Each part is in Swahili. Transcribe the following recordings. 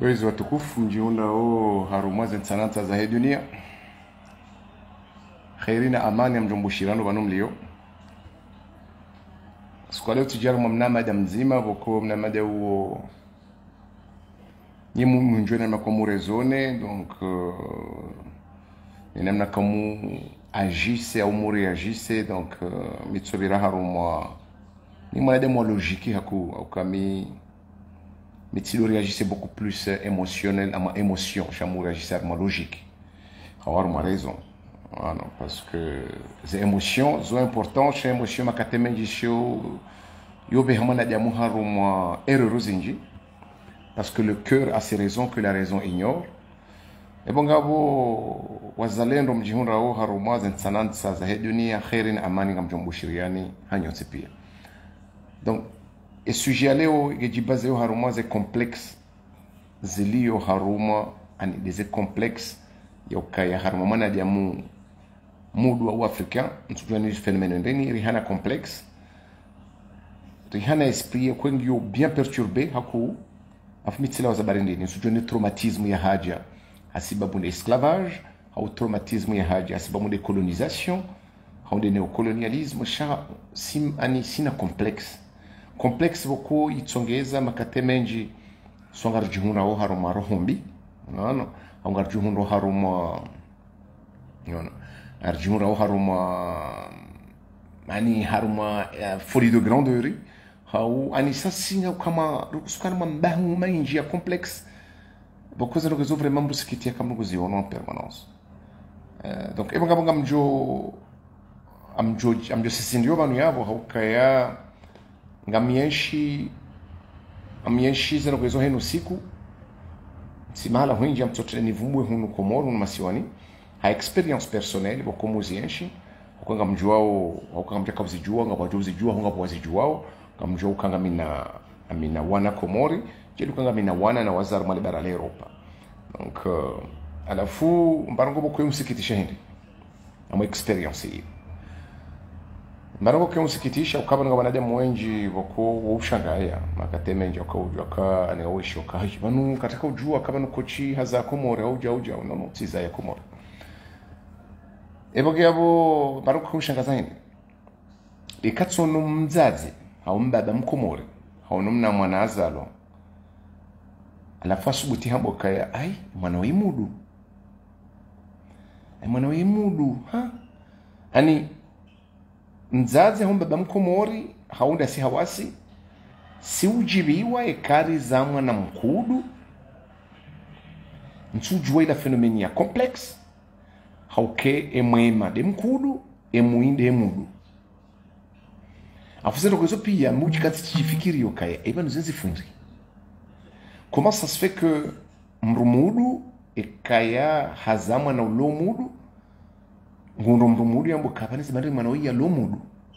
Wezi watukufu mjiunda harumwazi nsananta za hii dunia. Khairina amani ya mjumbushirano wanu mlio. Siku leo tujaru mnamada mzima wako mnamada huo nimu mjona makomu zone donc namna kamu agisse au muri agisse donc mitsobira harumwa ni mwanade mwa logique haku au kami Mitsilo réagissait beaucoup plus émotionnel à ma émotion, Chamou réagissait à ma logique. Alors, ma raison. Voilà, parce que les émotions sont importantes. Chez émotion, ma catémédition, yo behama na diamu haruma erreur zinji. Parce que le cœur a ses raisons que la raison ignore. Et bon, gabo, wazalendo mjihunra o haruma zensanansa za dunia khairin amani ngamjombushiriani hanyotse pia. Donc, et sujet leo basé au haruma c'est complexe zili au haruma ani des complexes yokaya haruma mana dia mudu wa africain ntujua ni phénomène ndeni rihana complexe rihana esprit kwengio bien perturbé haku afmitila za barindini ntujua ni traumatisme ya haja asibabu de esclavage au traumatisme ya haja asibabu de colonisation au de néocolonialisme sha sim ani sina complexe complexe boko itsongeza makatemenji songar jihuna o haruma rohombi no angar jihuna haruma no arjihuna o haruma mani haruma folie de grandeur hau ani sasinga kama rukusukana mambahu mainji ya complexe boko zero que vraiment buskitia kama kuziona en permanence donc ebanga mjo amjo sisindio banu yabo haukaya ngamienshi zero kwezo henu siku simahala huinji mtoto ni vumbwe hunu komoro na masiwani ha experience personnelle boko muzienshi ukanga mjuao ukanga mjua ngabajua hunga bwazijua ngamjua ukanga mina wana komori jedu kanga mina wana na wazar mali bara Europa donc alafu mbarongo boko yumsikitisha hindi amo experience hii Marango kwa msikitisha ukaba nga banadamu wengi wako ushangaya makatemenje ukawujwa ani oishi ukahi banu kataka ujua kaba nukochi haza komore au jauja unono tiza ya komore eboge abo marango kwa ushangaza hindi ikatso no mzazi au mbaba mkomore au numna mwana azalo alafu asubuti hambo kaya ai mwana wimudu ha ani mzazi hao baba mkomori haunda si hawasi si ujibiwa ekari za mwana mkudu nsujua ila fenomenia complex hauke emwema de mkudu emuinde emudu afuzero kwezo pia mujikati chifikiri yokaya eba nuzenzi fundi comment ça se fait que mrumudu ekaya hazamwa na ulo mudu ngundo mrumudu yambo kapani zibandi manawi ya lomudu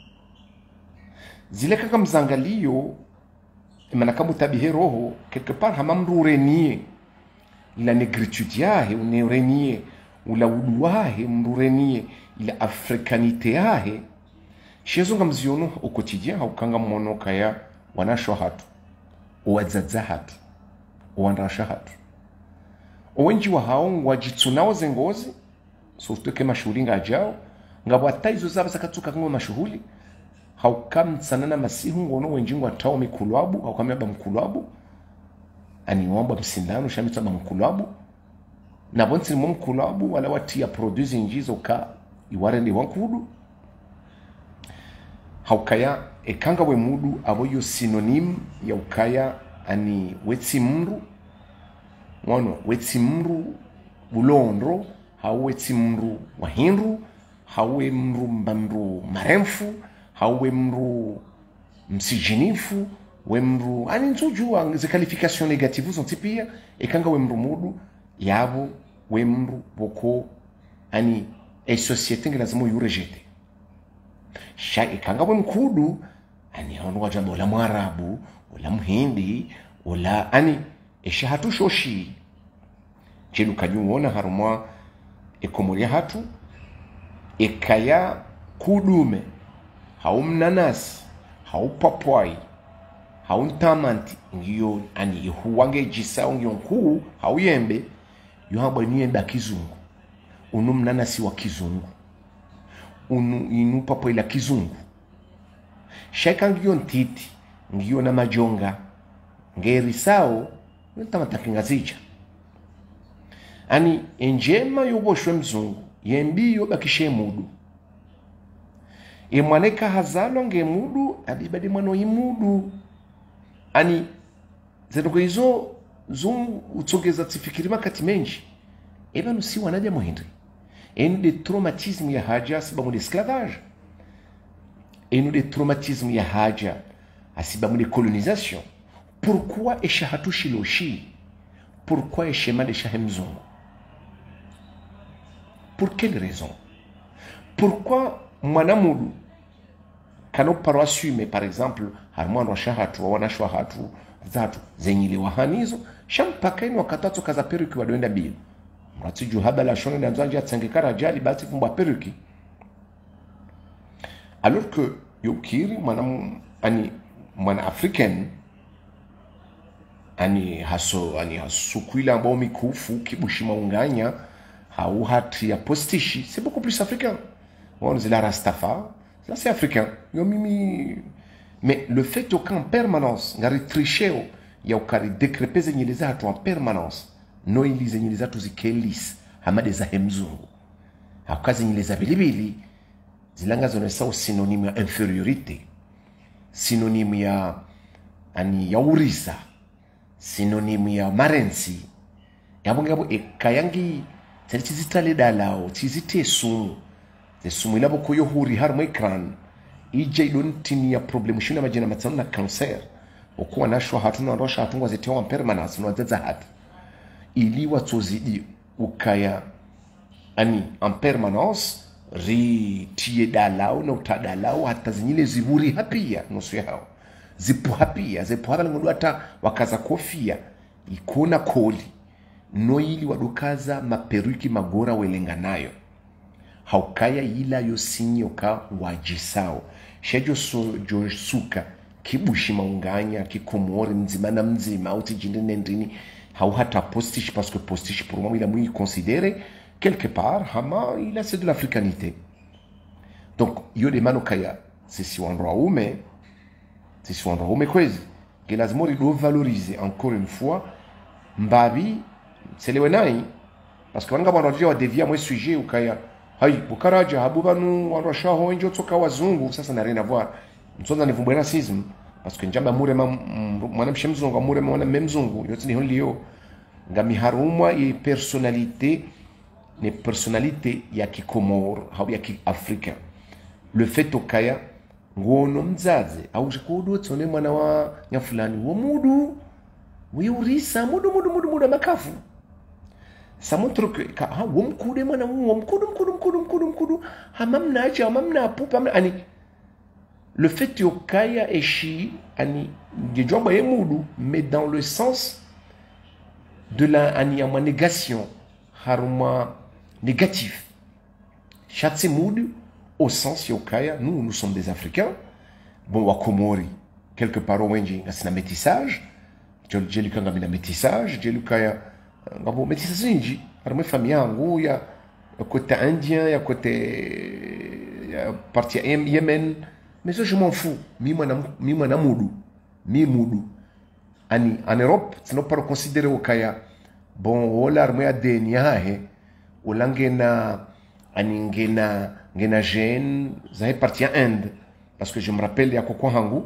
zile kaka mzangalio imana kabu tabihe roho quelque part hamamru renie ila negritude yahe unerenie ula uduahe mrurenie ila africanité yahe shezunga mziono au quotidien haukanga mmono kaya wanasho hatu uwadzaza hatu uwandrasha hatu owenji wa hao wajitsunao zengozi so tuke mashuhuli ngajao ngabo ataizo zaba sakatuka ngo mashuhuli haukam sanana masihu ngono wenjingo atao mikulwabu haukameba mkulwabu ani wamba msindano shamitsa mkulwabu na bonsi mu mkulwabu wala watia produce njizo ka iwarende wankudu haukaya ekanga we mudu aboyo synonym ya ukaya ani wetsimru wono wetsimru bulondro hawe timru wahinru hawe mru mbamru maremfu hawe mru msijinifu wemru ani nsujua ze qualifications négatives sont tipia ekanga wemru mudu yabo wemru boko ani e société ngilazimo yurejete sha ekanga wemkudu ani hono wajamba wala mwarabu wala mhindi wala ani eshahatu shoshi jedu kanyuona harumwa ekomoria hatu ekaya kudume haumnanasi haupapwai hauntamanti ngiyo ani huwange jisa ngiyo nkuu hauyembe yuhamba niembe kizungu unumnana si wa kizungu inu papo ila kizungu shaka ngiyo ntiti ngiyo na majonga ngeri sao ntamatakinga zicha ani enjema yoboshwe mzungu yembiyo bakishe mudu imwaneka hazalo ngemudu adibadi mwano imudu ani zedoko hizo zungu utsogeza tsifikiri makati menji eba nusi wanaja muhindri enu de traumatisme ya haja asibamu de esclavage enu de traumatisme ya haja asibamu de colonisation. Pourquoi eshahatu shiloshi? Pourquoi eshema de shahemzungu? Pour quelle raison? Pourquoi mwanamudu kano paro assume par exemple harmano washahatu wanashwa hatu zatu zenyili wahanizo shampaka ino wakatatu kaza peruki wadoenda bila mwatiju habala shone na nzanja tsengekara jali basi fumbwa peruki alors que yokiri mwana africain ani hasukuila ambao mikufu kibushima unganya hau hati ya postishi c'est beaucoup plus africain. On est la Rastafa, ça c'est africain. Mais le fait qu'en permanence, ngari tricheo ya ukari décrépé zenyeleza hatu en permanence, no ili zenyeleza tuzikelis hamade za hemzungu. Haukazi zenyeleza bilibili zilanga zonesa synonyme ya infériorité, synonyme ya urisa, synonyme ya marensi. Yabongabo kayangi tsitale dalao, tsite sumu. Sumu ilabo koyo huri harmo ekran ije idonti ya problem shina majina matsana na cancer okuwa nashwa hatuna ndosha hatungwa zetewa permanence no zaza hatu ili watozidi ukaya ani en permanence ri tie dalao no tadalao hata zinyile ziburi hapia nusu yao zipo hapia zipo hapa ngodo hata wakaza kofia ikona koli no ili wadukaza maperuki magora welenganayo haukaya ila yosinyo ka wajisao shejo josuka kibushima unganya kikomori mzima na mzima au tijinde nendrini hau hata postiche parce que postiche pour moi il a mui considéré quelque part hama il a c'est de l'africanité. Donc yo de manokaya si wanroa ume kwezi que lazimori do valoriser encore une fois mbabi c'est le wenai parce que wanga bwana wa devia moi sujet ukaya hai bukaraja habubanu warashaho injo toka wazungu sasa na rien à voir mtsonza nivumbwe racisme parce que njamba mure mwana mshemzungu mure mwana memzungu yote ni holio ngami harumwa i personnalité ya kikomor au ya kiafrika le fait okaya ngono mzaze au jikodo tsone mwana wa nyafulani wo mudu wiurisa mudu makafu. Ça montre que le fait que kaya eshi ani mais dans le sens de la négation haruma négatif chatsemoud au sens yokaya nous sommes des Africains bon wakomori quelque part au wenji na métissage jelikanga mina métissage jelukaya ngabo métissage inji haruma famille yangu ya côté indien ya côté ya partie Yemen. Mais ça, je m'en fous. Mi mudu. En Europe, tu n'as pas considéré au Kaya. Bon, on a armé à Deniahe. On a ngena jeune. Ça est parti en Inde. Parce que je me rappelle, il y a Koko Hangu,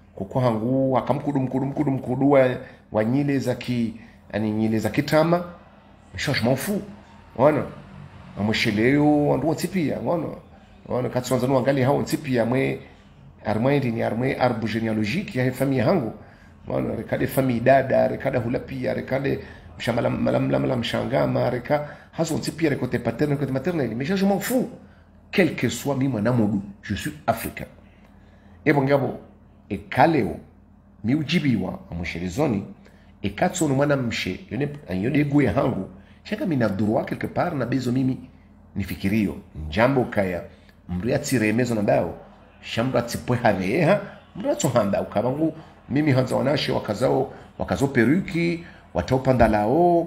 akamkudu, wanyile zaki tama. Mais ça, je m'en fous. Voilà. Amosheleo, andu ntipia. Voilà. Katsuanzanu angali hao ntipia. Armandi ni arbre généalogique ya famille yangu wana rekade famille dada rekada hulapia rekade mshamala mshangama reka hazo ntipia rekote paterne rekote maternelle mais je m'en fous quel que soit mi mwana mudu je suis africain ebo ngabo e kaleo mi ujibiwa amoshelezoni e katsono mwana mshe yone guye hangu shaka mina droit quelque part na bezo mimi nifikirio njambo kaya mria tiremezo na bao shamba tsipwe haveha mratso hamba ukabangu mimi hanza wanashe wakazo peruki watopanda lao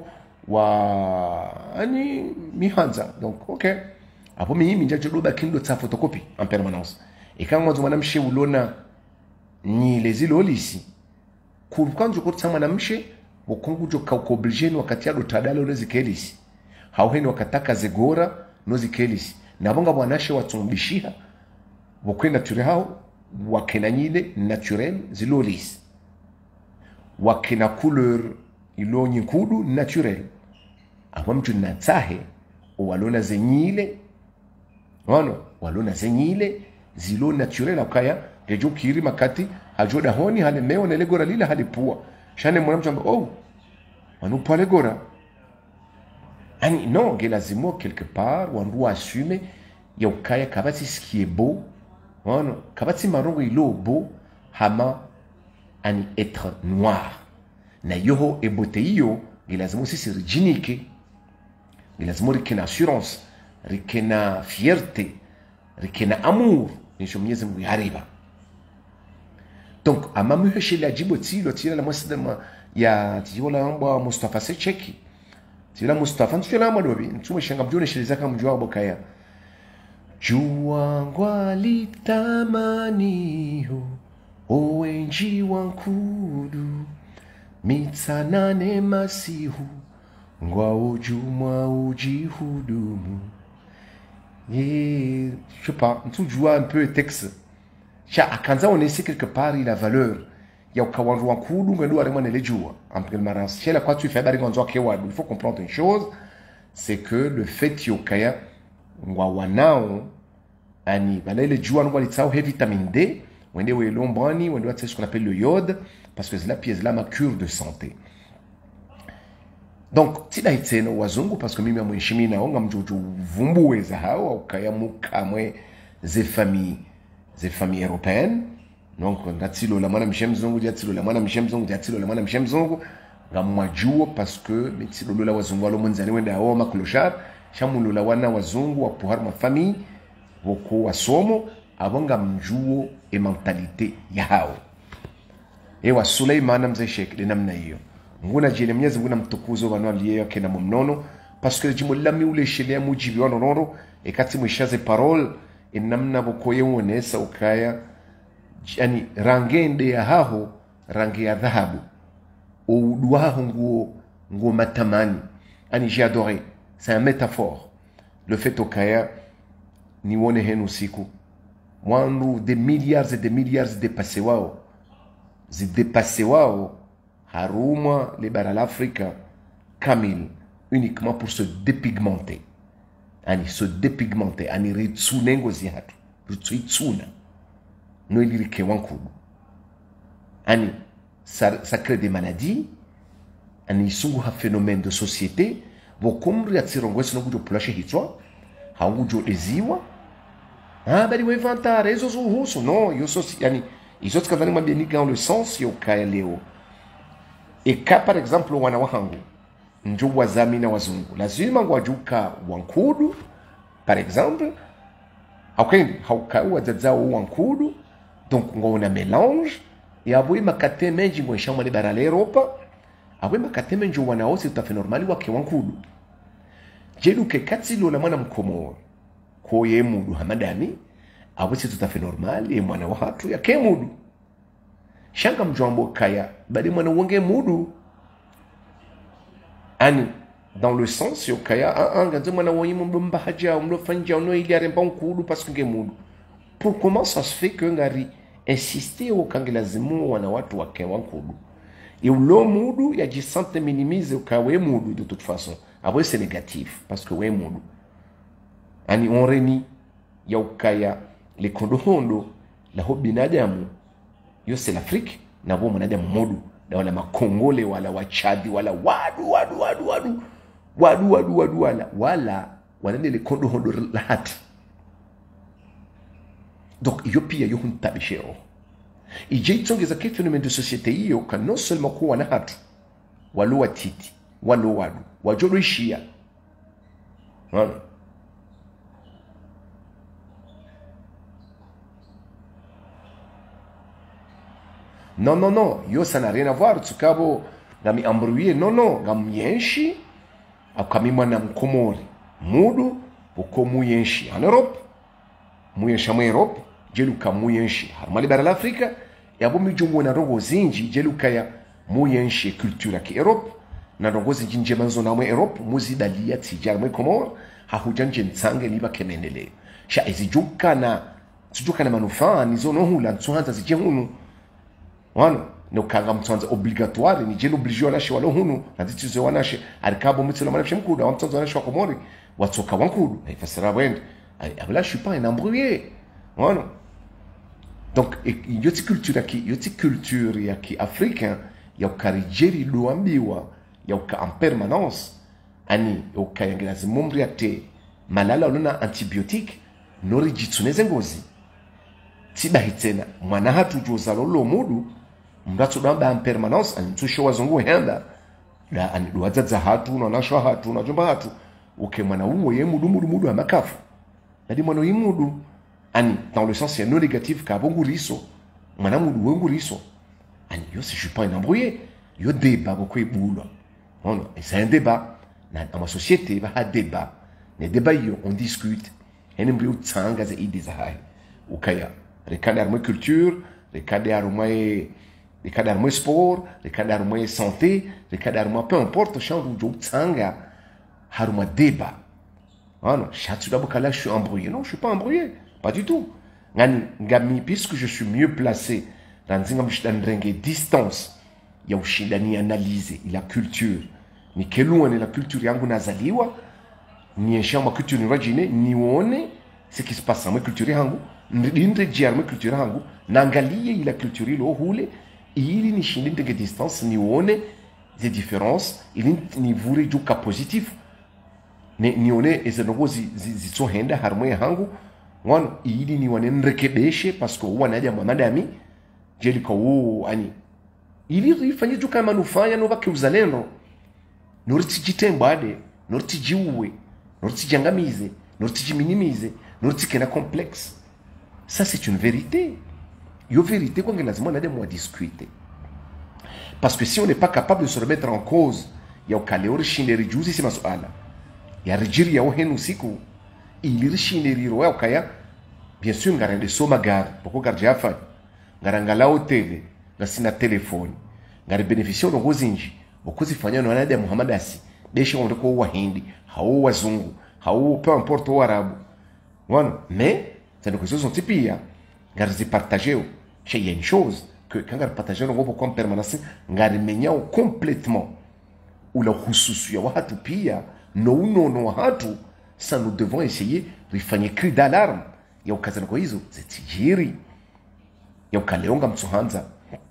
ani mihanza donc ok apo mimi nja jodoba kindo tsa photocopy en permanence et quand mwanzo mwanamshe ulona ni les ilolisi kwanzo ko tsa mwanamshe bokongu jo ka obligé no wakati ado tadalo nozikelisi hauheni wakataka zegora nozikelisi nabonga bwanashe watsumbishia bokwenda ture hao wakena nyile naturel zilolisi wakena couleur ilo nyikudu naturel apo mtu natsahe walona zenyile walona zenyile zilo naturel akaya gejo kiri makati ajoda honi hale meo nele gora lila hali pua shane mwana mtu oh wanu pale gora ani non gelazimo quelque part wandu assume ya ukaya kabati ce qui est beau kabati marongo ilo beau hama ani être noir na yoho e beauté iyo gelazimo sisi rijinike gelazimo rikena assurance rikena fierté rikena amour nisho Mwenyezi Mungu yariba donc amamu heshele ajibo tilo tila la mwasida ya tijola amba Mustafa Secheki tila Mustafa tila madobi ntume shanga mjone shele zaka mjua bokaya jua ngwali tamaniho owenji wankudu mitsanane masihu ngwa ujumwa ujihudumu. Et je sais pas, tout joue un peu le texte. Quand on essaie quelque part, il a valeur. Il y a un kawanjo en kudu, mais nous allons les jours. En premier marin, si la quoi tu fais, il faut comprendre une chose, c'est que le fait qu'il y a kaya ngwawanao ani bala les jours on va les vitamine D, on est lombani, on doit ce qu'on appelle le iode, parce que c'est la pièce là ma cure de santé. Donc tila itseno wazungu parce que mimi amheshimi na onga mjojo vumbuweza hao ukaya mukamwe ze famille européenne donc ngatilo la mwana mshemzungu jatilo la mwana mshemzungu jatilo la mwana mshemzungu ngamwajuo parce que mitilo la wazungu alo mwanzani wenda hao maklochar shamulo la wana wazungu wa puhar ma famille woko wasomo abonga mjuo e mentalité yao ewa Suleiman mzee Sheikh de namna hiyo nguna jile Mwenyezi Mungu namtukuzo bano aliye yake na mnono parce que jimo lami ule shelia mujibi wa nonoro e kati mwishaze parole namna bokoye wonesa ukaya yani rangende ya haho rangi ya dhahabu uduaho nguo matamani ani j'ai adoré c'est un métaphore le fait ukaya ni wone henu siku wandu des milliards et des milliards dépassé wao haruma les bara l'Afrique kamil uniquement pour se dépigmenter ani se dépigmenter ani ritsune ngozi hatu ritsuna no ilirike wankudu ani ça crée des maladies ani sungu ha phénomène de société bokumri atsirongwese no kujo pulashe hitwa hangujo eziwa bali wevantara ezo zuhuso no yo yani izo tskavani mabeni dans le sens yo kaya leo et ka par exemple wana wahangu njo wazami na wazungu lazima ngwajuka wankudu par exemple hakendi haukawa zazao wankudu donc ngona mélange et abui makate menji mweshama le bara l'Europe abui makate menji wana ose tout à fait normal wake wankudu jelu ke katsilo la mwana mkomo ko yemudu hamadani abui c'est tout à fait normal et mwana wa hatu ya kemudu shanga mjombo kaya bali mwana wonge mudu ani dans le sens yo kaya ngaze mwana woyimo mbomba haja umlo fanja no ili aremba nkudu parce que mudu pour comment ça se fait que ngari insister au kangelazimu wana watu wake wankudu et ulo mudu ya jisante minimize ukawe mudu de toute façon après c'est négatif parce que we mudu ani on reni ya ukaya les kondohondo la hobinadamu yo c'est l'Afrique na bo mwanadamu modu na wala makongole wala wachadi wala wala wanende le kondo hondo la hati donc yo pia yo huntabishero ije itsongeza ke phénomène de société hiyo ka non seulement ko wana hatu walo watiti walo wadu wajolo ishia Non, non, non. Yo, ça n'a rien à voir. Tsukabo, ngami embrouillé. Non, non. Ngami yenshi. Akami mwana mkomori. Mudu, boko muyenshi. En Europe. Muyenshi en Europe. Jeluka muyenshi. Harmali bara l'Afrique. Yabo mijungu na rogo zinji. Jeluka ya muyenshi culture ki Europe. Na rogo zinji njemanzo na mwe Europe. Muzi dalia tijar mwe komori. Hahujanje nsange liba kemenele. Sha ezijuka na manufaa. Nizo nohula. Nsuhanza zijehunu. Wano, no kanga mtsanza obligatoire ni jelo obligé wanashe walo hunu naditizo wanashe arikabo mitsela manafshe mkuda wa mtsanza wanashe wakomori watsoka wankudu ifasira wende abla je suis pas un embrouillé wano. Donc yoti culture ya ki africain ya karijeri luambiwa ya ka en permanence ani ukayangirazi mumri ate malala ulona antibiotique nori jitsuneze ngozi tiba hitena mwana hatu jozalo lo mudu mratso damba en permanence antusho wazungu henda la aniduaza hatu na nashwa hatu na jomba hatu mwana uwo ye mudu amakafu nadi mwana yimudu ani dans le sens non négatif ka bonguriso mwana mudu wonguriso ani yo si je suis pas un embrouillé yo débat beaucoup ebulwa non c'est un débat dans ma société va débat les débats yo on discute en embrouillé tsanga za idées za hai ukaya rekada armo culture rekada armo sport rekada armo santé rekada armo peu importe change où tsanga haruma débat. Ah non, je suis embrouillé. Non, je ne suis pas embrouillé. Pas du tout. Puisque je suis mieux placé dans une distance, il y a une analyse, la culture. Ni quelle est la culture yangu nazaliwa, ni ma culture n'imagine, ni one ce qui se passe dans ma culture yangu, ni ma culture yangu, nangalie la culture lo hule, il ni chine de distance, ni one des différences, il ni vure du cas positif. Nione ezanogo zitsohenda harmoye hangu wano ili ni wane nrekebeshe pasko wanaja mwanadami jeli kwa ani ili ifanye juka manufanya no bake uzalendo noriti jitembade noriti jiuwe noriti jangamize noriti jiminimize noriti kena complexe. Ça c'est une vérité. Yo vérité kwa lazima nade mwa discuter. Parce que si on n'est pas capable de se remettre en cause ya ukale orishinderi juzi si masuala ya rijiri ya ohenu siku ilirishine wa ukaya bien sûr ngarende soma gari poko garjafa ngarangala hoteli ngasina telefoni ngari beneficio no gozinji okuzifanya no anade Muhammad asi deshe onde ko wahindi hao wazungu hao peu importe o arabu wana mais ça ne cause son tipia ngari zi partager chez une chose que quand ngari partager no go comme permanence ngari menyao complètement ou la hususu ya watu pia no hatu. Ça nous devons essayer de faire un cri d'alarme. Il y a occasion de hizo zetijiri. Ya ukaleonga mtsuhanza.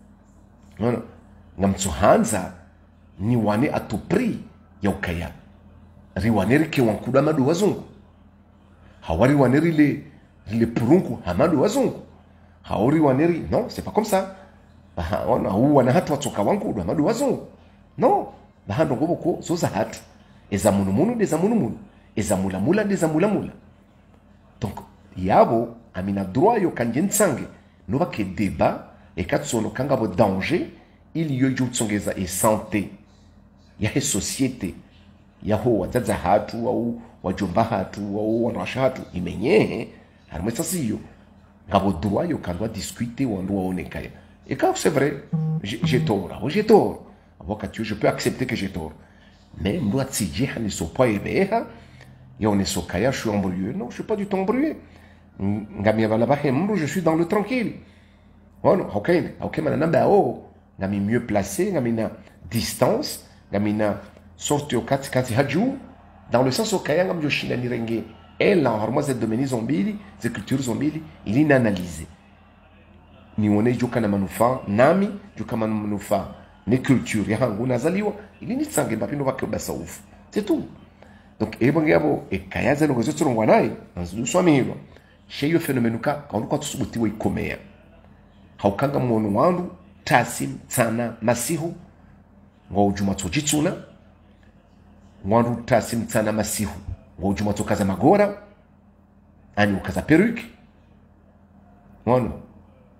Ngamtsuhanza ni wane atupri ya ukaya. Riwaneri ke wankuda madu wazungu. Hawari waneri le purunku hamadu wazungu. Hawari waneri non, c'est pas comme ça. Wana wana hatu watoka wankuda hamadu wazungu. Non, bahando ngoboko zoza hatu. Eza munumunu deza munumunu, eza mulamula deza mulamula. Donc yabo amina droit yo kanjen sange no ba ke débat et katsono kanga bo danger il yo jutsongeza e santé ya he société ya ho wataza hatu au wajomba hatu au wanasha hatu imenyehe harumesa siyo ngabo droit yo kandwa discuter wando onekaya. Et quand c'est vrai, j'ai tort. Avocat je peux accepter que j'ai tort. Mais moi, si je ne suis pas éveillé, et on est sur Kaya, je suis embrouillé. Non, je ne suis pas du tout embrouillé. Je suis dans le tranquille. Ok, mais mieux placé, une distance, une sorte de kati haju, dans le sens où Kaya, je suis dans le elle, en harmonie de domaine zombie, de culture zombie, il est analysé. Ni on est jukana manufa, nami, jukana manufa. Ne culture ya hangu nazaliwa ili ni tsange bapino bake basauf c'est tout. Donc ebongabo ekayaza no gozo ngwanai nzu swamiro sheyo phénomène ka kandu kwa tusubutiwe ikomea haukanga mwono wandu tasim tsana masihu ngo ujuma tsojitsuna wandu tasim tsana masihu ngo ujuma tsokaza magora ani ukaza perruque wono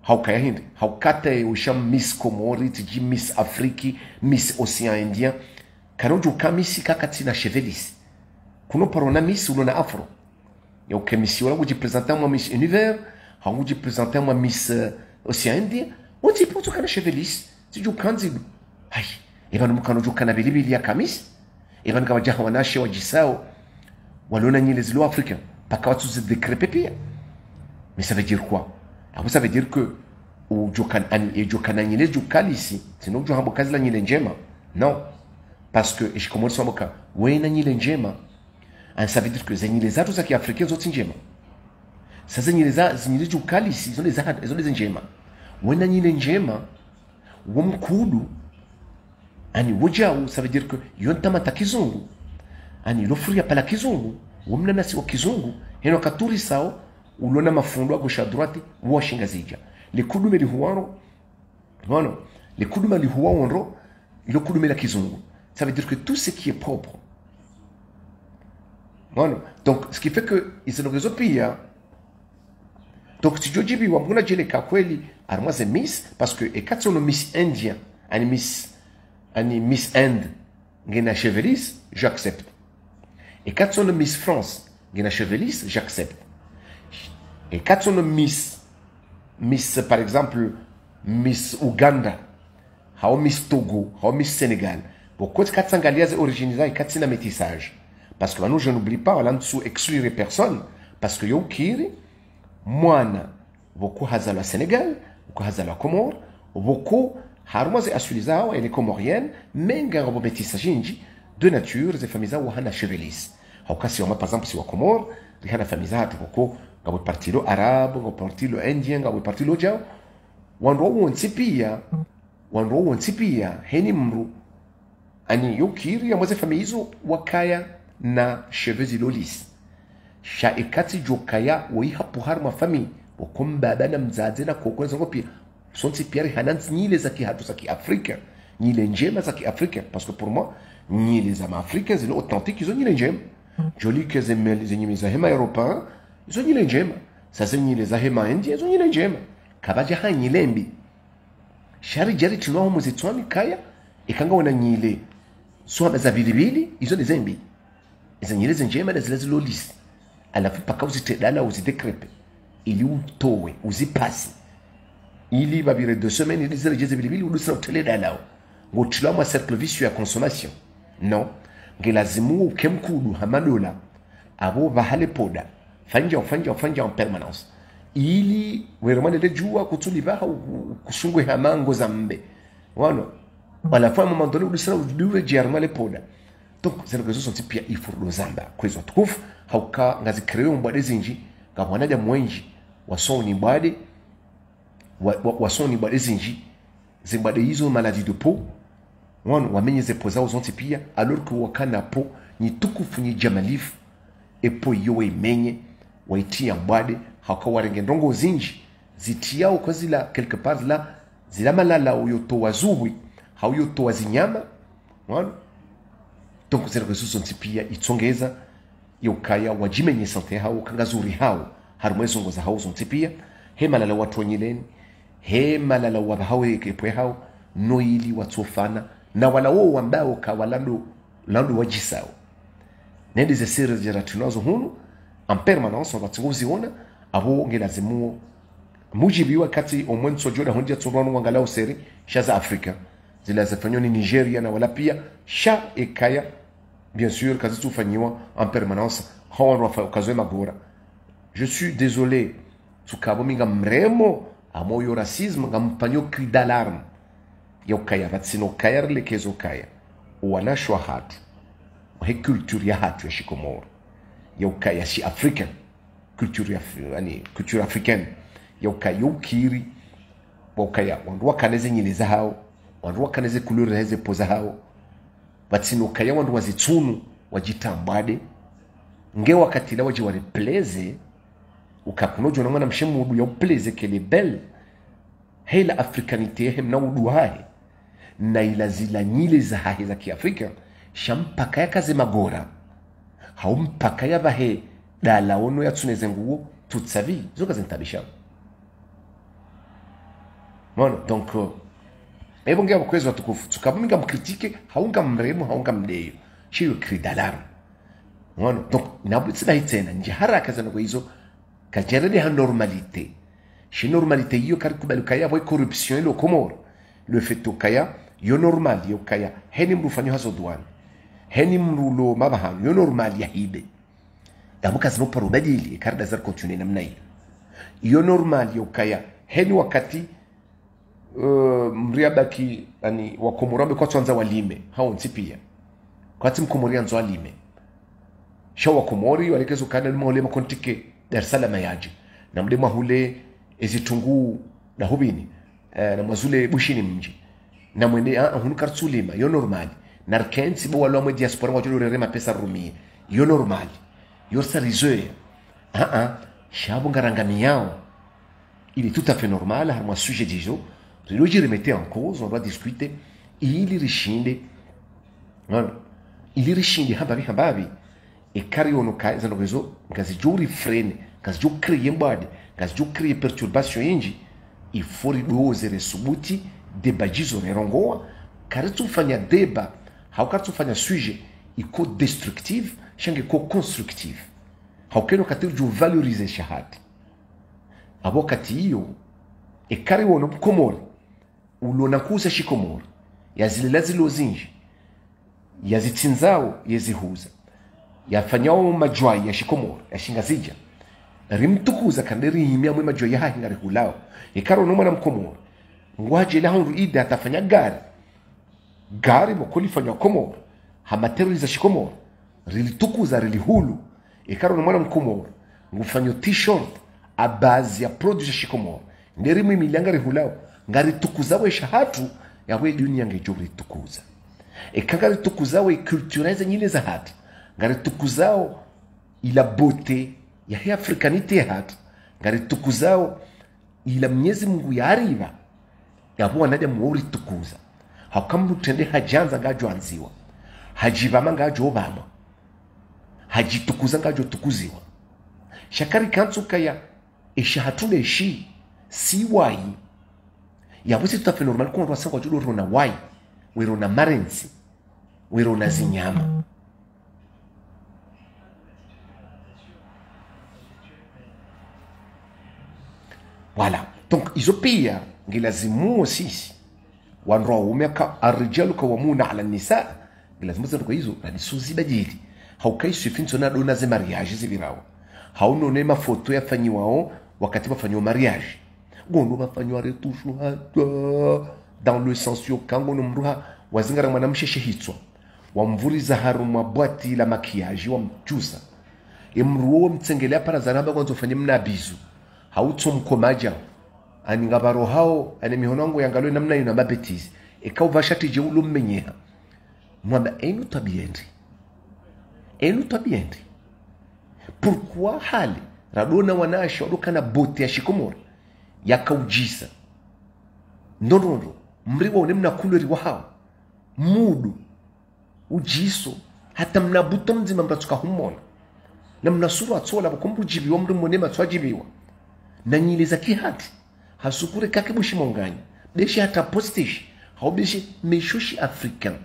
haukaya hindi haukate usham Miss Comori tiji Miss Afriki Miss Océan Indien karojo kamisi kakati na chevelis kuno parona Miss ulona afro ya ukemisi wala uji presenter moi Miss Univers ha uji presenter moi Miss Océan Indien oti poto kana chevelis tiji ukanzi hai ibanu mukanojo kana bilibili ya kamis ibanu kama jaha wanashe wajisao walona nyile zilo africain paka watu se décrépé pia. Mais ça veut dire quoi? Alors ça veut dire que au Jokana nyile Jokali ici, sinon Johambo kazi la nyile njema. Non. Parce que je commence à moka, ouais na nyile njema. Ça veut dire que les nyile zatu za kiafrika zote njema. Sasa nyile Jokali ici, ils ont les njema. Ouais na nyile njema, womkudu ani wojao, ça veut dire que yontama ta kizungu. Ani lofuri ya pala kizungu, womna nasi wa kizungu, heno katuri sao ulona mafundo gauche droite washinga zija le kudume li huwaro voilà le kudume li huwaro le kudume la kizungu ça veut dire que tout ce qui est propre voilà donc ce qui fait que ils sont les autres pays donc si jojibi wa mbona jele ka kweli armaze Miss parce que et katsono Miss Indien ani Miss Inde ngena chevelis j'accepte et katsono Miss France ngena chevelis j'accepte. Et quand on Miss par exemple Miss Uganda, ou Miss Togo, ou Miss Sénégal, pourquoi quand on regarde les origines et quand on métissage, parce que nous je n'oublie pas, on ne exclure personne, parce que yo kiri, moi beaucoup hazala Sénégal, beaucoup hazala Comore, beaucoup harmoise asuliza et les Comoriennes, mais un métissage de nature, des familles où on a chevelis. Au cas si on par exemple si on Comore, il y a des familles beaucoup ngabo partilo arabe ngabo partilo indien ngabo partilo jao wanro wonsipia heni mru ani yokiri ya mwaze famizo wakaya na cheveux lolis sha ekati jokaya woi hapo harma fami bokomba bana mzaze na kokonza ngopia sonti pierre hananz nyile za kihatu za kiafrika nyile njema za kiafrika parce que pour moi nyile za maafrika zile authentique izo nyile njema joli que zenye za hema européen izo nyile njema sasa nyile za hema India izo nyile njema kabaja ha nyilembi shari jari tunaho muzitwani kaya ikanga wana nyile swaba za bilibili izo ni zembi izo nyile njema na zile lolis alafu paka uzitedala uzidekrepe ili utowe uzipasi ili babire 2 semaines ili zile jeze bilibili udusina uteleda lao ngotila ma cercle vicieux ya consommation non ngelazimu ukemkudu hamadola abo bahale poda fanja en permanence ili weremane de jua kutuliba kushungwe hamango zambe wano wala fa moment donné udusina udure germa le poda donc c'est quelque chose type il faut le zamba kwezo tukufu hauka ngazi kreo mbade zinji ngabwanaja mwenji wasoni mbade wasoni mbade zinji zimbade hizo maladie de peau wano wamenye zepoza uzonti pia alors que wakana po ni tukufu ni jamalif epo yowe menye waitia mbade hauka warenge ndongo zinji zitiao kwa zila quelque part la zila malala uyoto wazuwi hauyoto wazinyama wano donc c'est quelque chose type pia itsongeza yokaya wajimenye sante hao kangazuri hao harumwezo ngoza hao zonti pia hemalala watu wanyileni hemalala wabahawe kepwe hao noili watofana na wala wao ambao kawalando lando wajisao nende ze series jara tunazo hunu en permanence watunguziona abo ngelazimu mujibi wakati omwenso joda honja tsono wangalao seri shaza Afrika zila zafanyoni Nigeria na wala pia sha ekaya bien sûr kazi tufanywa en permanence hawa wafakazo magora. Je suis désolé tukabo minga mremo amoyo racisme ngampanyo cri d'alarme yokaya batsino kayar lekezo kaya wanashwa hatu he culture ya hatu ya shikomoro yokaya si africain culture ya culture africaine yokaya yokiri bokaya wandu wakaneze nyiliza hao wandu wakaneze couleur heze poza hao batsino kaya wandu wazitsunu wajitambade nge wakati la waji wa replace ukakunojo na mwana mshemudu ya plaise kele belle hela africanité hem na udu hai na ila zila nyile za hahi za kiafrika shampaka ya kaze magora haumpaka ya bahe dala ono ya tuneze nguo tutsavi zoka zintabisha Mwana donc ebo ngia bakwezo watukufu tukabuminga mkritike haunga mremu haunga mdeyo shiyo cri d'alarme. Mwana donc inabutsi na hitena nje haraka zana kwa hizo kajerede ha normalité. Chez normalité hiyo kari kubali kaya wa corruption ile Komoro le fait kaya yo normal yo kaya heni mrufanyo hazo douane heni mrulo mabahan yo normal ya hibe damuka zimo paro badili karda zar continue namna hiyo yo normal yo kaya heni wakati mriabaki yani wa Komoro kwa tuanza walime hao nsipia kwa timu Komoro anzo walime shawa Komori walekezo kana mole makontike Dar es Salaam yaji na mdema hule ezitunguu na hubini na mazule bushini mji na mwende hunu kartsulima yo normal na rkensi bo walo mwe diaspora wajulu rema pesa rumie yo normal yo sarizoe shabo ngarangani yao il est tout à fait normal har moi sujet dijo je le remettre en cause on doit discuter il rishinde il rishinde hababi e kari ono kai zano rezo ngazi juri frene ngazi jo créer mbade ngazi jo créer perturbation inji il faut ridoze resubuti deba jizo nerongoa karitu fanya deba haukatu fanya sujet iko destructive shange ko constructive haukeno kati jo valoriser shahada abokati hiyo e kari wono Komori ulona kuza shikomori yazilazilo zinji yazitsinzao yezihuza yafanyao majwai ya shikomori yashingazija rimtukuza kanderi himia mwe majwai ya ngari hulao ikaro no mwana Mkomori ngwaje la hunru ida atafanya gari mokoli fanya Komori hamateriza shikomori rilitukuza rilihulu ikaro no mwana Mkomori ngufanyo t-shirt a base ya produce shikomori nderi mimi ngari hulao ngari tukuza we shahatu ya we dunia ngejuri tukuza ekangari tukuza we cultureze nyine za hatu ngari tukuzao ila beauté ya hii afrikanite hatu ngari tukuzao ila Mwenyezi Mungu ya ariva ya huwa nadia mwori tukuza hakamu tende hajanza ngajo anziwa hajibama ngajo obama hajitukuza ngajo tukuziwa shakari kansuka ya eshahatule shi si wai ya wisi tutafe normal kwa rwasa kwa julo rona wai wirona marensi wirona zinyama voilà donc izopia ngilazimu sisi wanroa umeka arrijalu kawamuna ala nisa ngilazimu zendo kwa hizo na nisuzi bajili haukaisi finso na dona ze mariage zibirao hauno nema foto yafanyiwao wakati bafanyiwa mariage gondo bafanyiwa retouche dans le sens yo kango nomruha wazingara mwanamsheshe hitswa wamvuriza haru mabwati la makiyaji wamchusa emruo mtsengelea para zanaba kwanza ufanye mnabizu hautso mkomaja ani ngabaro hao ani mihonango yangalo namna yuna mabetizi ekau vashati je ulummenyeha mwamba enu tabiendi pourquoi hali radona wanasho dokana bote ya shikomori yakaujisa ndonondo mriwa unemna kulori wa hao mudu ujiso hata mnabuto mzima mratuka humona na mnasuru atsola bakombu jibiwa mri monema twajibiwa na nyili za kihati hasukure kake bushi monganya deshi hata postish haubishi mishushi african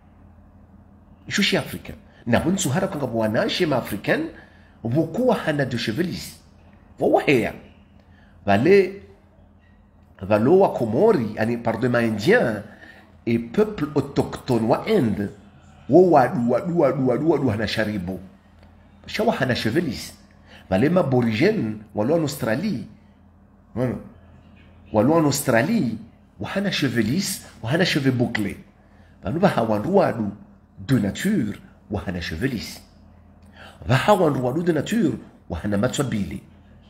na bunsu hara kanga bwanashe ma african bukuwa hana de chevelis wawahea valoa Komori ani pardon ma indien et peuple autochtone wa Inde wo wadu hana sharibu shawa hana chevelis vale ma aborigène walo en Australie wahana chevelis wahana cheveux bouclés valuba hawanruadu de nature wahana chevelis vahawanruadu de nature wahana matswabili.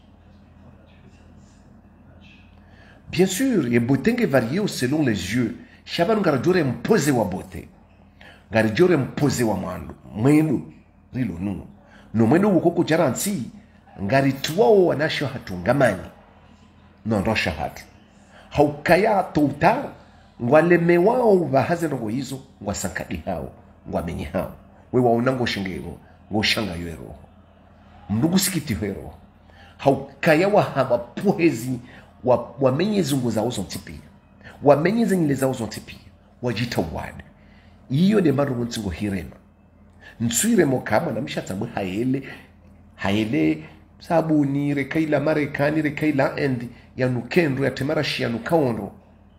Bien sûr, il y a beauté qui varie selon les yeux. Chaban garajore imposé wa beauté. Garajore imposé wa mwendo. Rilo nu. No mwendo wukoko jaransi. Ngari tuwao wanasho hatungamani. No rosha hatu. Haukaya toutar. Ngwaleme wao vahaze nongo hizo. Ngwasankadi hao. Ngwamenye hao. Wewa unango shingero. Ngoshanga yuero. Mnugu sikiti huero. Haukaya wa hama poezi wamenye zungu zao zontipia wamenye zingile zao zontipia wajita wad iyo de maru ntingo hirema ntswiremo kama na mshatsamwe haele sabuni rekaila Marekani rekaila endi ya nukendo ya temarashia nukaonro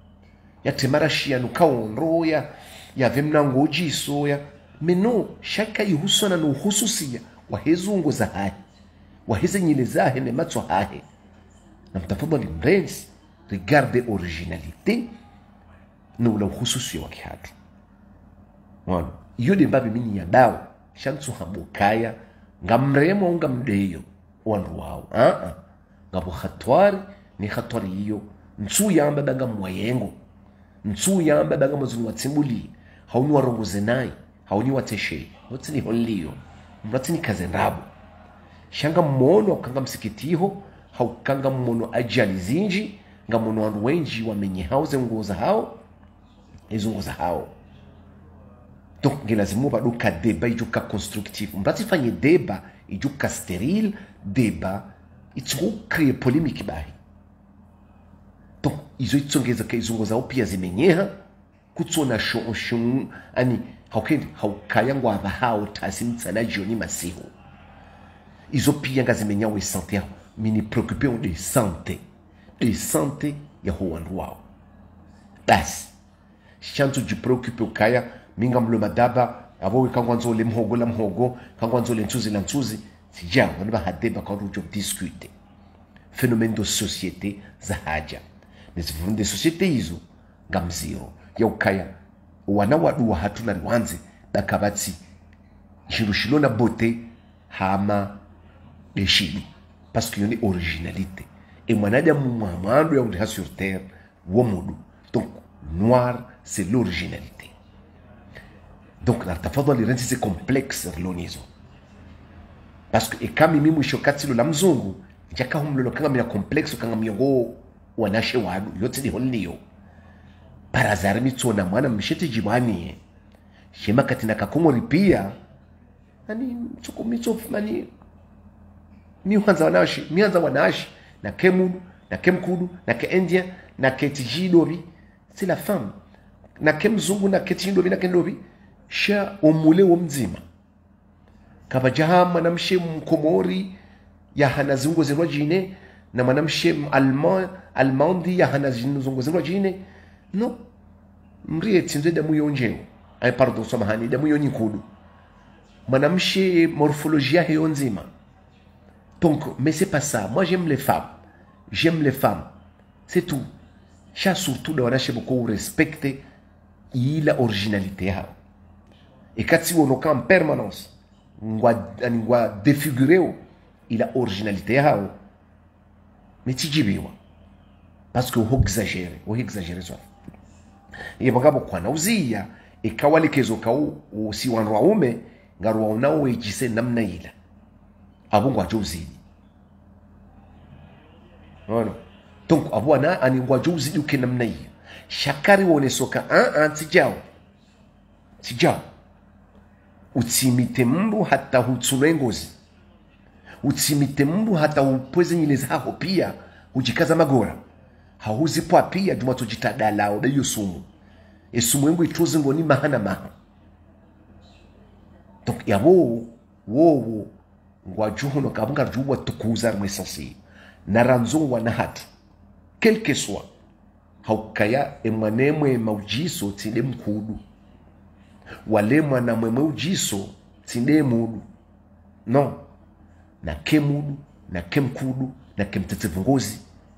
ya vemnango jiso ya meno shaka ihusona no hususia wahezungu za hahe waheze nyile zahe ne matso hahe na mtafadhali mrenzi regarde originalité no la hususia wakihati wana iyo de mbabi mini ya dawa shantsu habukaya ngamremo ngamdeyo wandu wao ngabo khatwari ni khatwari iyo ntsu yamba daga mwayengo ntsu yamba daga mazunu watsimbuli hauni warongoze nayi hauni wateshe wotsini honliyo mratini kazendabu shanga mmono kanga msikitiho haukanga mmono ajali zinji ngamono wandu wenji wamenye hauze nguza hao ezunguza hao donc ngelazimu baduka deba ijuka constructif mrati fanye deba ijuka steril deba itsu créer polémique bahi donc izo itsongeza ke izunguza opia zimenyeha kutsona shon ani haukaya ngwa hao tasimtsana joni masiho izo pia ngazimenya we santé mini préoccupé de santé ya huwandu wao basi chanzo ji préoccupé ukaya minga mlo madaba abo kangwanzo le mhogo kangwanzo le ntsuzi sijao waniba hadeba kwa rujo discuter phénomène de société za haja nizivunde de société hizo ngamziro ya ukaya wana wadu hatuna riwanze dakabatsi shirushilo na beauté hama deshili parce qu'il y a une originalité et mwanada mwandu ya ndha sur terre womudu donc noir c'est l'originalité donc la tafadhali renzi c'est complexe relonizo parce que ekami mimi shokati lo la mzungu jaka humlo kanga mina complexe kanga miongo wanashe wadu yote ni honliyo parazari mitsona mwana mshete jibani shema katina kakomori pia ani mchuko mitsof mani mianza wanashi na kemudu na kemkudu na ke india na ketijidobi c'est la femme na kemzungu na ketijidobi na kendobi sha omule womzima kabajaha manamshe mkomori ya hanazungu zirwa jine na manamshe almandi ya hanazungu zirwa jine no mrie tinze damu yonjeo ay pardon samahani damu yonyikudu manamshe morphologie hiyo nzima. Donc mais c'est pas ça, moi j'aime les femmes c'est tout cha surtout da wanache beaucoup respecter ila originalité yao et kati wonoka en permanence ngwa défigurer ila originalité yao mais tijibiwa parce que ho exagérer ça et bagabo kwa nauzia ikawalikezo kau si wanwa ume ngarwa unao ejise namna ila abungwa jozidi voilà donc abwana ani ngwa jozidi ukenamna hiyo shakari wone soka tijao utsimite mbu hata hutsunengozi utsimite mbu hata upweze nyile zako pia ujikaza magora hauzi kwa pia duma tujitadala oda hiyo sumu esumu yangu itoze ngoni mahana maha donc yabo wo ngwa juhono kabunga juwa tukuza mwesansi naranzo na hatu quel que soit haukaya emwanemwe maujiso tinde mkudu wale mwana mwemwe ujiso tinde mudu non na kemudu na kemkudu na kemtetevungozi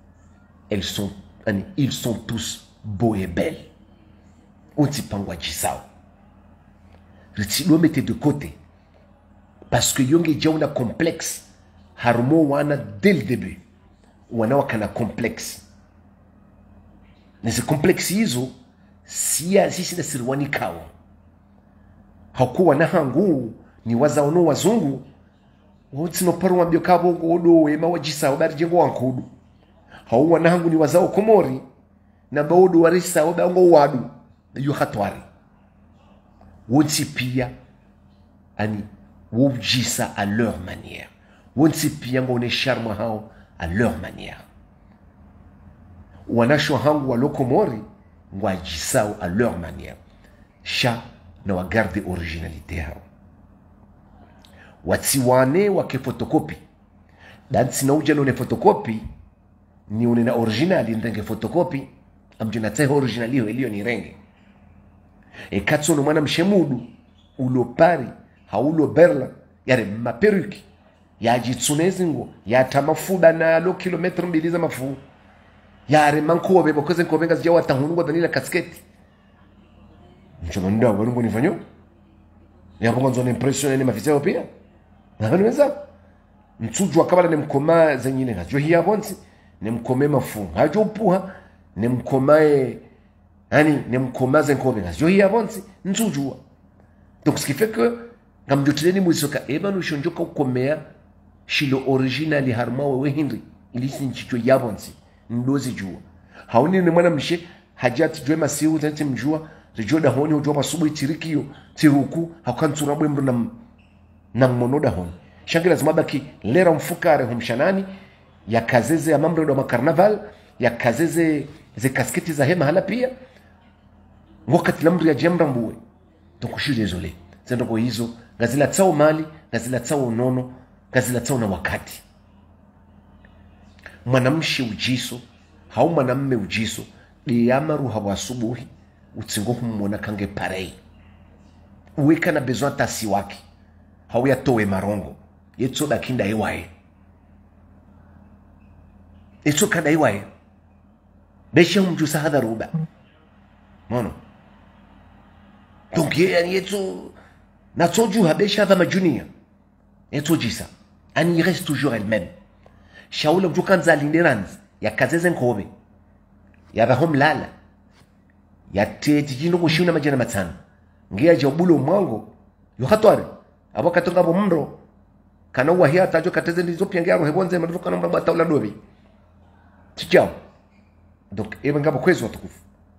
ils sont tous beaux et belles ontipangwa jisao ritsidwe mette de côté parce que yonge jauna complexe harmo wana dès le début wana wakana complexe nese complexe hizo sisi na sirwani kawa hakuwa na hangu ni wazaono wazungu wotsino parwa mbyo kabo odo ema wajisa bari jengo wankudu hauwa na hangu ni wazao komori na baodo warisa obango wadu yu hatwari wonsi pia ani wujisa à leur manière wonsi pia ngone charme hao à leur manière wanasho hangu wa lokomori wajisao à leur manière sha na wagarde originalité hao watiwane wake fotokopi dansi na uja none fotokopi ni unena originali ndenge fotokopi amjuna teho originali hiyo ni renge katso no mwana mshemudu ulo pari haulo berla yare maperuki ya jitsunezi ngo ya tamafuda na lo kilometre mbili za mafu yare mankobe bokoze nkobenga zija watahungu danila kasketi mchomanda ngo nifanyo ya bongo nzone impression ni mafiseo pia na weza mtsuju akabala ne mkoma zenyine ngajo hiya bonzi ne mkome mafu ngajo puha ne mkomae yani ne mkomaze nkobe ngajo hiya bonzi mtsuju donc ce qui fait que ngam jotileni muisoka ebanu shonjoka ukomea shilo originali harma wewe Henry ilisi nchicho yabonzi ndozi jua haoni ni mwana mshe hajati jwe masiu tete mjua rijoda honi ujua masubu itirikio tiruku hakantsura bwembo na monoda honi shangila zimabaki lera mfukare humshanani ya kazeze ya mambo ya makarnaval ya kazeze ze kasketi za hema hala pia wakati lamri ya jemra mbuwe donc je suis désolé zendo kwa hizo gazila tsao mali gazila tsao nono gazila tsao na wakati mwanamshi ujiso hau mwanamme ujiso diyamaru hawasubuhi utsingo humona kange parei uweka na besoin tasi waki hau ya towe marongo yetso dakinda ewae yetso kada ewae beshe umjusa hadha ruba mono donc yetso natsoju habesha hadha majunia yetso jisa ani reste toujours elle-même shaula mjukanza linderanz ya kazeze nkobe ya bahom lala ya tete jino kushuna majana matano ngia jobulo mwango yo hatware abo katonga bo mndo kana wa hiya tajo kateze ndizo piangia ro hebonze maduka na mbaba taula dobi tijao donc ebe ngabo kwezo watukufu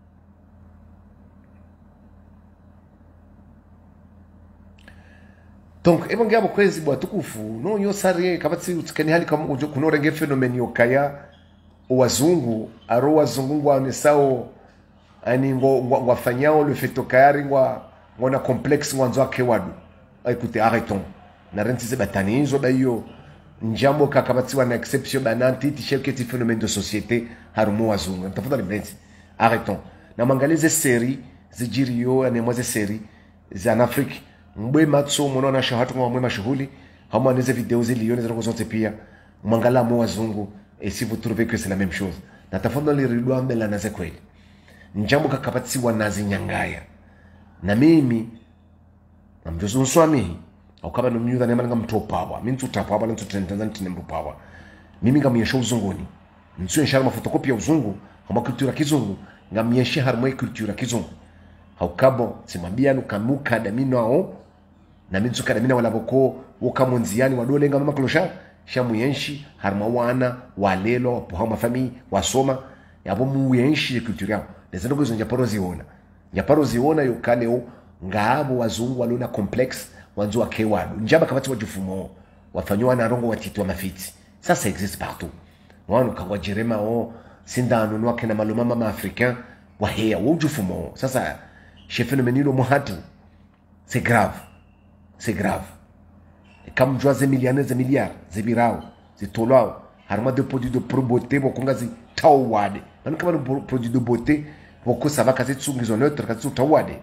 donc ebe ngabo kwezi bwa tukufu no yo sari kabatsi utsikani hali kama ujo kunorenge fenomeni yokaya wazungu aro wazungu ngwa nesao ani ngwafanyao le fetokayari ngona complexe ngwanzo ake wadu écoutez arrêtons na rentise batani inzo bayo njambo kakabatsiwa na exception bananti tisheketi phénomène de société harumo wazungu tafadhali mbenzi arrêtons na mangalize série zijirio ane mwaze série za Afrique mbwe matso mona shahatu mwa mashuhuli hama neze video zilione zako zote pia mangala mo wazungu et si vous trouvez que c'est la même chose na tafadhali ridwa mbele na zekweli njambo kakabatsiwa nazi nyangaya na mimi namjozo nswami akaba no myuda ne manga mtopawa mintu tapawa ntu tentanza ntine mbupawa mimi ngamiyesha uzunguni ntu enshara mafotokopi ya uzungu kama kultura kizungu ngamiyesha harmo kultura kizungu haukabo simambia nukamuka damino ao na mintu kadamina wala boko wokamunziani wadole ngama maklosha shamuyenshi harma wana walelo pohama fami wasoma yabo muyenshi kultura yao nezendo kuzo njaparo ziona yokaneo ngabo wazungu walona complex wanzo wake wadu njaba kabati wajufumo wafanywa na rongo watitwa mafiti ça existe partout wanu kwa jerema o sindano nwake na maluma mama africain wa hea wajufumo sasa chefenomenilo muhatu c'est grave comme joie des milliards zibirao zitolao harma de produits de beauté bokonga zi tawade nani kama produit de beauté boko saba kazi tsungizo neutre kazi tawade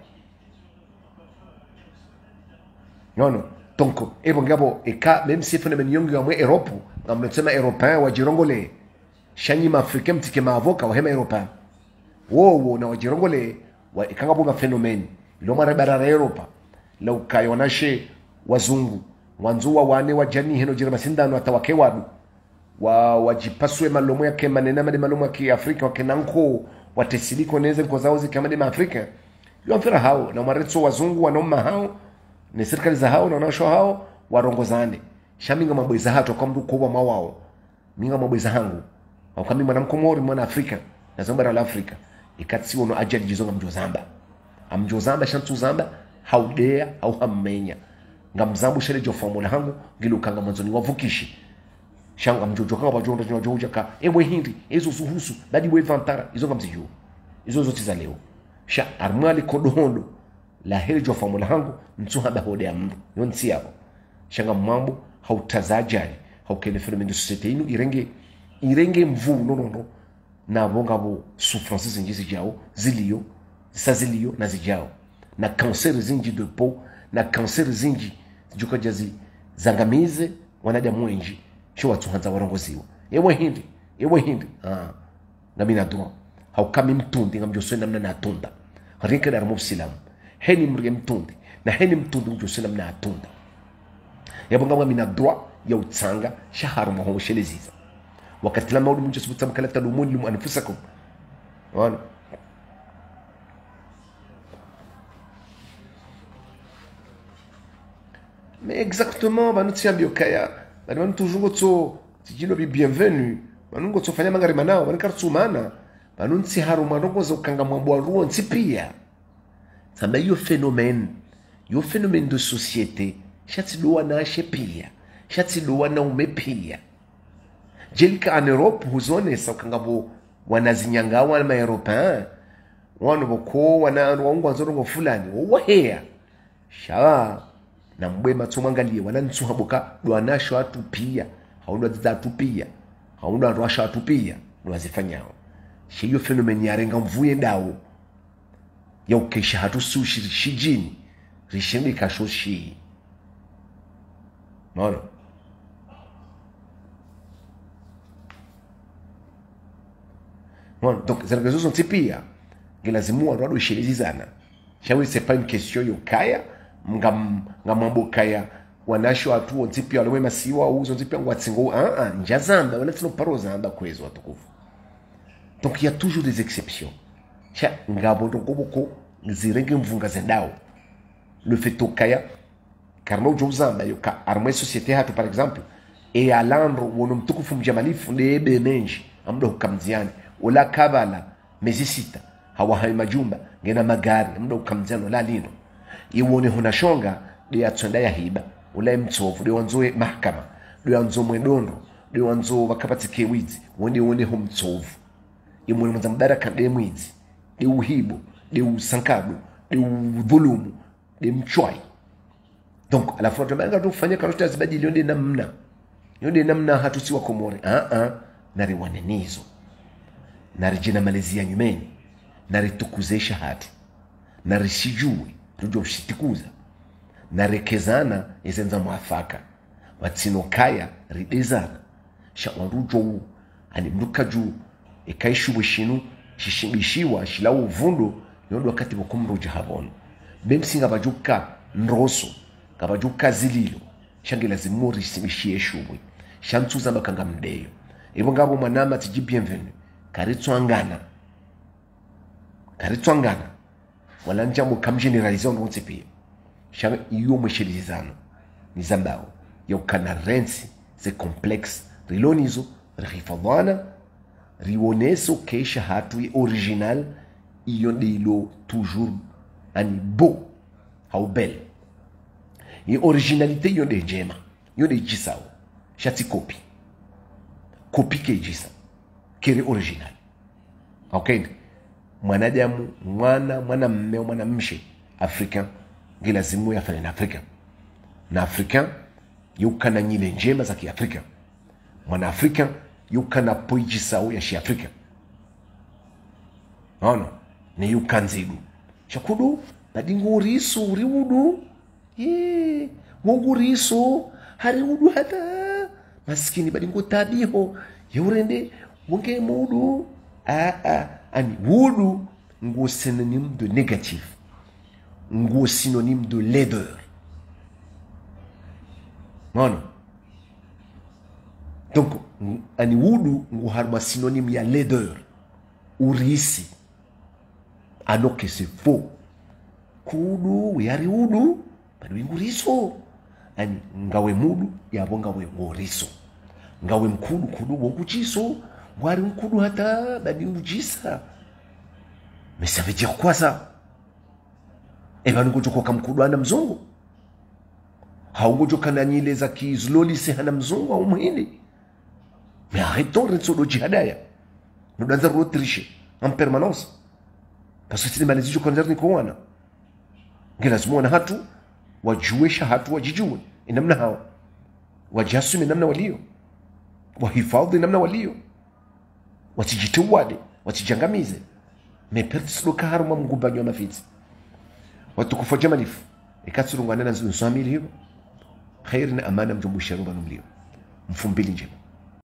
non donc ebo ngabo eka même si phénomène yongi wa Europe ngamnetsema européen wa jirongole shanyi ma africain mtike ma avoka wa hema européen wo na wa jirongole wa ikangabo ga phénomène ilo mara barara Europa la ukayonashe wazungu wanzuwa wane wa jani heno jirama sindano atawake wadu wajipaswe malomo yake manena made malomo ya Afrika wakenanko watesiliko neze kwa zao zikamade ma Afrika yo mfira hao na maretso wazungu wanoma hao ni serikali za hao na wanasho hao warongozane shaminga mabweza hato kwa mdu kubwa mawao minga mabweza hangu au kama mwana mkomori mwana Afrika na zambara la Afrika ikatsiwo no ajali jizonga amjozamba shantu zamba haudea au hammenya ngamzambu shele jo formula hangu ngilukanga mwanzoni wavukishi shanga mjojo kanga bajonda jojo ka ewe hindi ezo zuhusu dadi we vantara izo ngamzijo izo zote za leo sha armali kodohondo la heri jo famula hangu mtsuhaba hode ya mndu yonsi yako shanga mambo hautazajali haukele fenomeno societe inu irenge mvu nonono na bonga bo souffrance zinji zijao ziliyo saziliyo na zijao na cancer zinji de peau na cancer zinji juko jazi zangamize wanadamu wengi sho watu hanza warongoziwa ewe hindi ngami na dua haukami mtundi ngamjoswe namna na atunda rika dar mubsilam heni mrige mtundi na heni mtundi mjoswe namna atunda yabonga ngami na dua ya utsanga shaharu maho sheleziza wakati lama udu mjoswe butamkala talumuni limu anfusakum wana mais exactement banu tsiambio kaya banu toujours gotso tijino bi bienvenue banu gotso fanya magari manao banu kartsumana banu ntsi haru manongo zo kanga mwambo ruo ntsi pia samba yo phénomène de société shati doa na shepia shati doa na umepia jelika en Europe huzone sa kanga bo wanazinyanga wana ma européen wana boko wana wangu nzorongo fulani wahea sha na mbwema tsomangalie wana ntsuha boka dwanasho atupia haunda zatupia haunda rwasha atupia nwazifanyao shiyo fenomeni ya renga mvuye ndao ya ukesha hatu sushi shijini rishindi kashoshi mano donc ces réseaux sont tipia gelazimu ndo ishilizana shawi c'est pas une question yo kaya ngamambo kaya wanasho atu ontipia wale masiwa uzo ontipia ngwatsingo njazamba wala tsino paroza anda kwezo atukufu. Donc il y a toujours des exceptions. Cha ngabo ndokoboko zirenge mvunga zendao le fait okaya karno jozamba yoka armée société hatu par exemple et alandro wono mtukufu mjamalifu lebe menji amdo hukamziani wala kabala mezisita hawa hai majumba ngena magari amdo hukamziano la lino iwone hunashonga de atsonda ya hiba ula mtsovu de wanzoe mahakama de wanzo mwedondo de wanzo wakapatike wizi wone humtsovu imwe mzambaraka de mwizi de uhibo de usankado de udhulumu de mchwai. Donc à la fois tumanga tufanya karota zibadili yonde namna hatusiwa komore nari wanenizo nari jina malezia nyumeni nari tukuzesha hati nari sijui rujo shitikuza nari kezana izenza mwafaka watsino kaya ridezana sha warujo ani mduka juu ikaishu wishinu shishimishiwa shilawo vundo yondo wakati bokumruja habono bemsinga bajuka nroso kabajuka zililo shangela zimuri simishie shubwe shamtuza makanga mdeyo ebo ngabo manama tiji bienvenue karitswangana wala njamo kam generaliser on tsepi shanga iyo mweshelizano nizambao yokana rensi ze complexe rilonizo rifadwana rioneso kesha hatu original iyo ndilo toujours ani beau hau bel i originalité yo de jema yo de jisao shati copy ke jisa kere original okay mwanadamu mwana mshe africain gilazimu ya fana africain na africain yukana nyile njema za kiafrika mwana africain yukana poijisao ya shi afrika ni yukanzigu shakudu badingu risu riudu wongu risu hariudu hata maskini badingu tabiho yurende wonge mudu ani wudu ngo synonyme de négatif ngo synonyme de laideur donc ani wudu ngo harma synonyme ya laideur urisi alors que c'est faux kudu yari wudu bado inguriso ani ngawe mudu yabo ngawe ngoriso ngawe mkudu wokuchiso wari mkudu hata badi ngujisa. Mais ça veut dire quoi ça? Eh ben ngojo kwa mkudu ana mzungu haungojo kana nyile za kizloli se hana mzungu au muhindi Mais arrêtons de se jihadaya. Nous devons tricher en permanence. Parce que c'est des maladies qui concernent Kowana. Lazima wana hatu wajuesha hatu wajijue namna hao, wajasumi namna walio, wahifadhi namna walio, wasijitawade, wasijangamize. Meperti sloka haruma mgumbanyo mafiti. Watukufa jamalifu. Ikatsuru ngwana na nsamili hiyo. Khair na amana mjumbushia rumba numlio. Mfumbili njema.